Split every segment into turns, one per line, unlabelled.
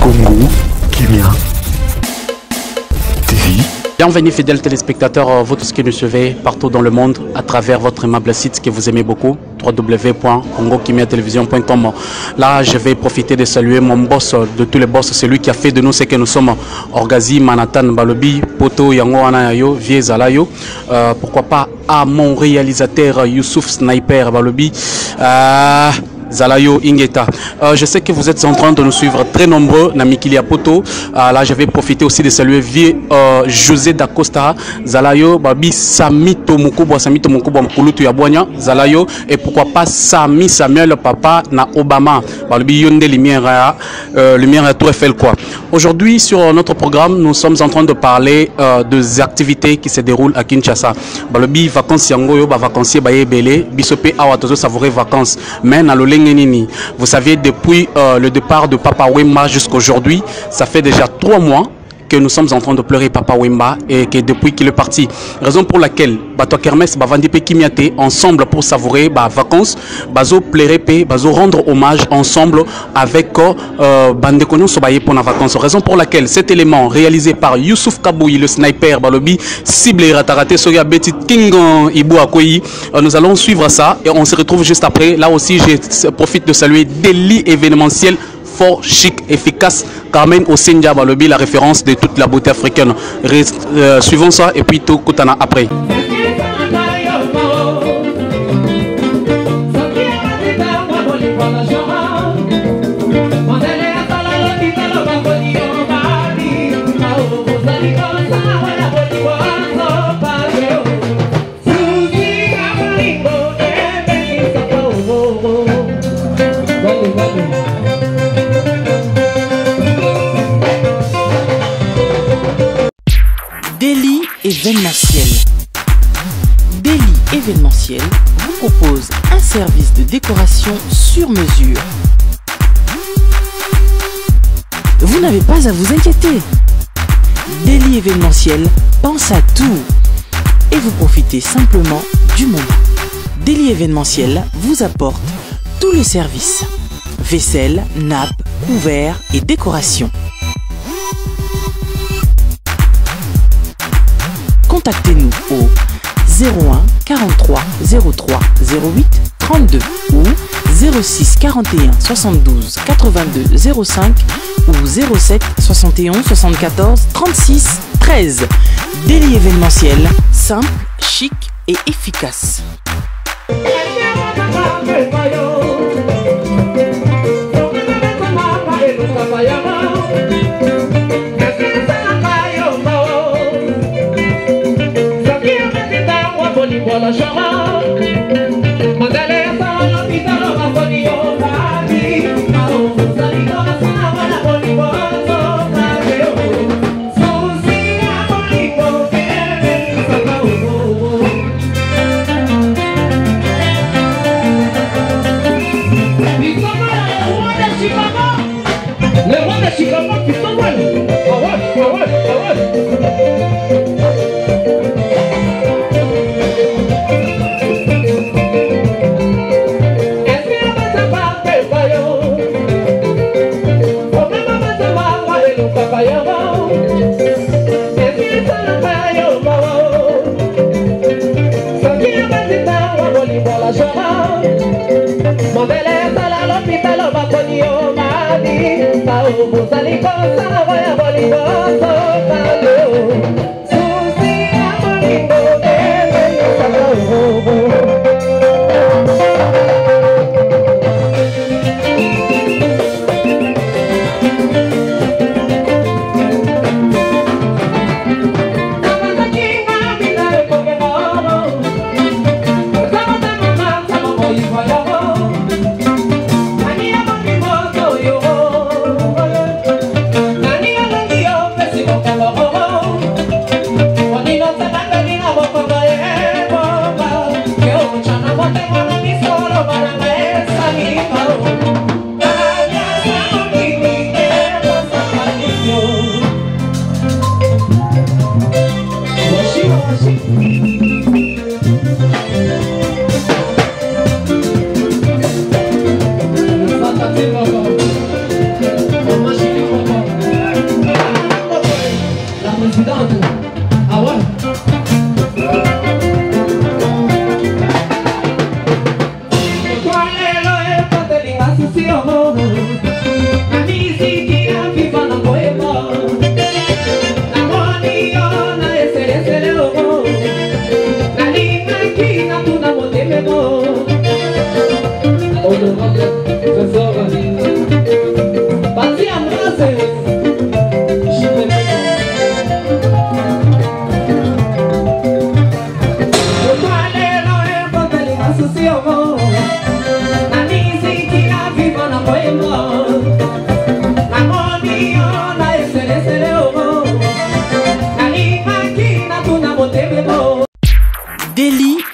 Congo Kimia TV.
Bienvenue fidèles téléspectateurs, vous tous qui nous suivez partout dans le monde à travers votre aimable site que vous aimez beaucoup, www.congokimiatelevision.com. Là, je vais profiter de saluer mon boss de tous les boss, celui qui a fait de nous ce que nous sommes. Orgazi, Manhattan, Balobi, Poto, Yango, Anayo, Vie Zalayo. Pourquoi pas à mon réalisateur Youssouf Sniper Balobi. Zalayo Ingeta. Je sais que vous êtes en train de nous suivre très nombreux. Namikilia Poto. Là, je vais profiter aussi de saluer José Dacosta. Zalayo, Babi Samito Mukubo, Samito Mukubo Mkulutu Yabonya. Zalayo. Et pourquoi pas Sami Samuel Papa na Obama. Babi Yonde Lumière, Lumière à Tour Eiffel quoi. Aujourd'hui, sur notre programme, nous sommes en train de parler des activités qui se déroulent à Kinshasa. Babi vacances Yangoyo, vacancier Baye Belé, Bisopé Awatozo savourer vacances. Mais na vous savez, depuis le départ de Papa Wemba jusqu'à aujourd'hui, ça fait déjà 3 mois que nous sommes en train de pleurer Papa Wemba et que depuis qu'il est parti. Raison pour laquelle Bato Kermes Bavandi Kimiate ensemble pour savourer vacances, bazo pleurer bazo rendre hommage ensemble avec Bandekono Sobaye pour la vacances. Raison pour laquelle cet élément réalisé par Youssouf Kabouyi, le sniper Balobi, cible Ratarate Soya Betty King Ibu Akoyi. Nous allons suivre ça et on se retrouve juste après. Là aussi, je profite de saluer Deli événementiel fort, chic, efficace, Carmen Osenja Balobi, la référence de toute la beauté africaine. Suivons ça et puis tout Koutana après.
Deli événementiel. Deli événementiel vous propose un service de décoration sur mesure. Vous n'avez pas à vous inquiéter. Deli événementiel pense à tout et vous profitez simplement du moment. Deli événementiel vous apporte tous les services: vaisselle, nappe, couverts et décoration. Contactez-nous au 01 43 03 08 32 ou 06 41 72 82 05 ou 07 71 74 36 13. Deli événementiel, simple, chic et efficace.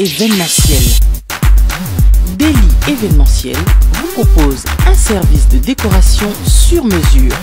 événementiel. Deli événementiel vous propose un service de décoration sur mesure.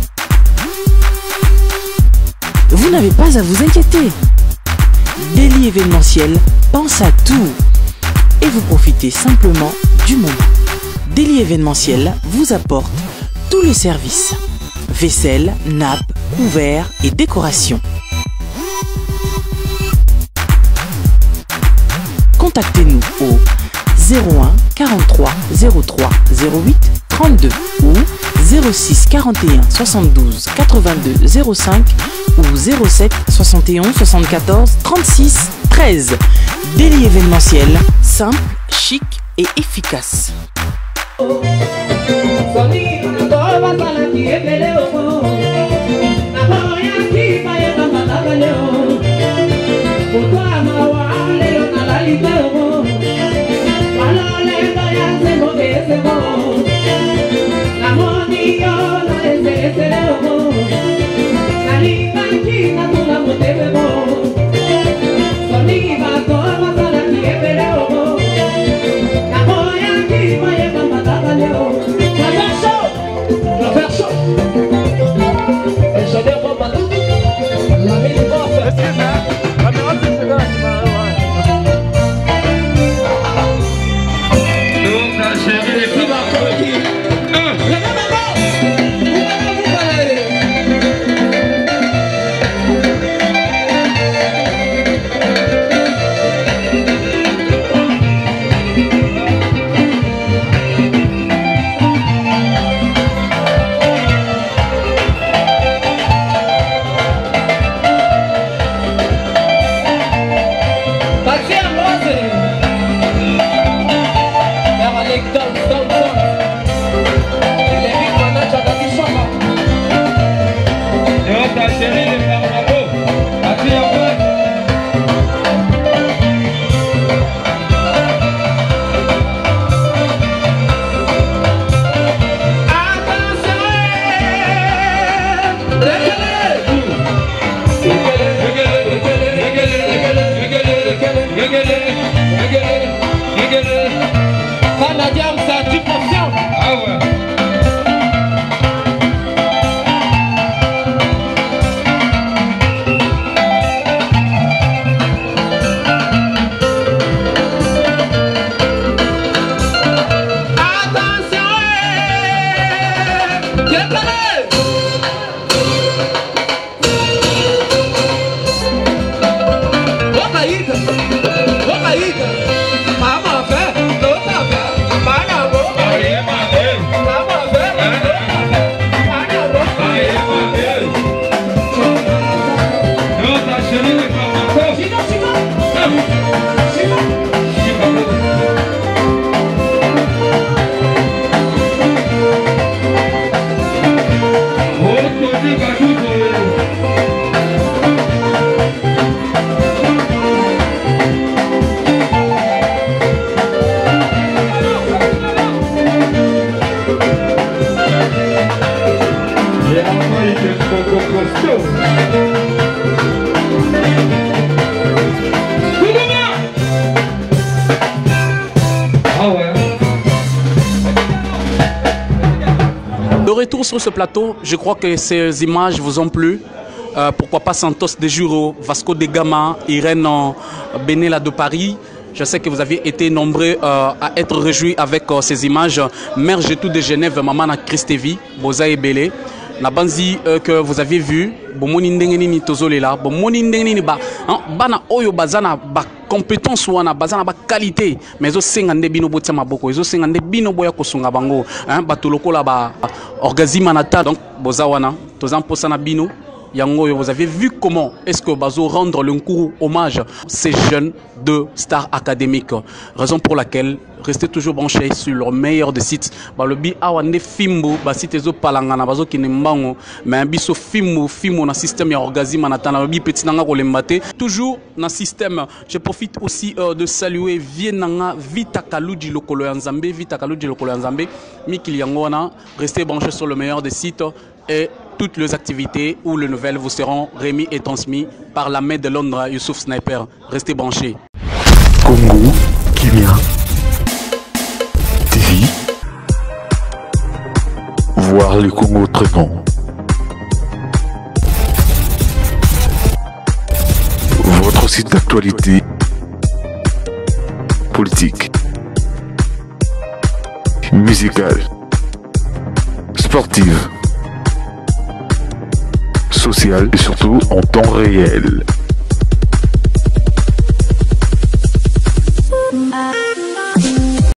Vous n'avez pas à vous inquiéter. Deli événementiel pense à tout et vous profitez simplement du moment. Deli événementiel vous apporte tous les services: vaisselle, nappe, couverts et décoration. Contactez-nous au 01 43 03 08 32 ou 06 41 72 82 05 ou 07 71 74 36 13. Deli événementiel, simple, chic et efficace.
De retour sur ce plateau, je crois que ces images vous ont plu. Pourquoi pas Santos de Juro, Vasco de Gama, Irène Benella de Paris. Je sais que vous aviez été nombreux à être réjouis avec ces images. Mère Jetou de Genève, Maman Christevi, Boza et Belé. La banzi que vous avez vu, bomoni ndengeni ni tozolela, bomoni ndengeni ni ba bana oyo bazana ba compétence wana bazana ba qualité, mais zo sengande bino botia maboko, zo sengande bino boya kosunga bango, bato lokola ba orgasme nata, donc boza wana tozan posana bino. Yango, vous avez vu comment est-ce que Bazo rendre le coup hommage à ces jeunes de Star Académique. Raison pour laquelle restez toujours branchés sur le meilleur des sites. Le bi awande fimbo, ba site zo palangana bazo kinembango, mais biso fimbo na système ya orgasme na tana bi petit nanga ko lembate. Toujours na système. Je profite aussi de saluer Vienanga Vita Kaludi Lokolo Nzambe, Vita Kaludi Lokolo Nzambe, Mikil Yangona. Restez branchés sur le meilleur des sites et toutes les activités ou les nouvelles vous seront remis et transmis par la main de Londres Youssouf Sniper. Restez branchés.
Congo voir le Congo très grand. Votre site d'actualité politique, musicale, sportive, sociale et surtout en temps réel.